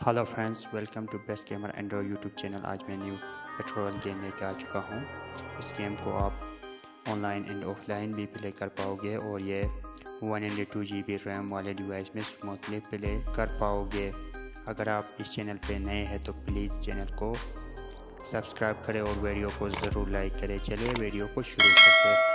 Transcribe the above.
Hello friends, welcome to best gamer Android YouTube channel. आज मैं new petrol game लेकर आ चुका हूँ। इस गेम को आप ऑनलाइन एंड ऑफलाइन भी प्ले कर पाओगे और ये 192 GB रैम वाले डिवाइस में स्मूथली प्ले कर पाओगे। अगर आप इस चैनल पे नए हैं तो प्लीज़ चैनल को सब्सक्राइब करें और वीडियो को ज़रूर लाइक करें। चलिए वीडियो को शुरू करते हैं।